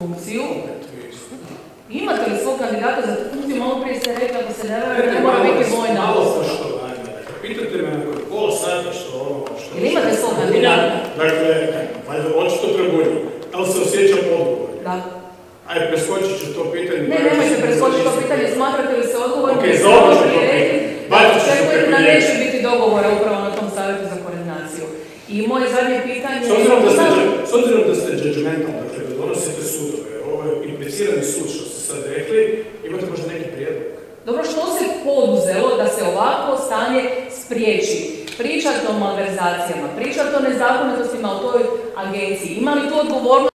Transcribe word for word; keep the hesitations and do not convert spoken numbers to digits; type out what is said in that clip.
funkciju. Imate li svog kandidata za tu funkciju? Malo prije ste rekli, ako se ne vara, ne mora biti vojna. Malo poštovanja. Pitate me nakon pola sata što ono... Ili imate svog kandidata? Dakle, valjda očito trabunjam. Ali se osjećam odgovorno. Da. Ajde, preskočit ću to pitanje. Ne, nemojte preskočiti to pitanje. Smatrate li se odgovorni? Ok, za ovo ću to pitanje. Očekujem da neće biti dogovora upravo na tom savjetu za koordinaciju. I moje zadnje pitanje... S obzirom da ste judgmental, dakle, da donosite sudove, ovo je implicirani sud što ste sad rekli, imate možda neki prijedlog? Dobro, što se poduzelo da se ovako stanje spriječi? Pričati o malverzacijama, pričati o nezakonitostima u toj agenciji. Ima li tu odgovornost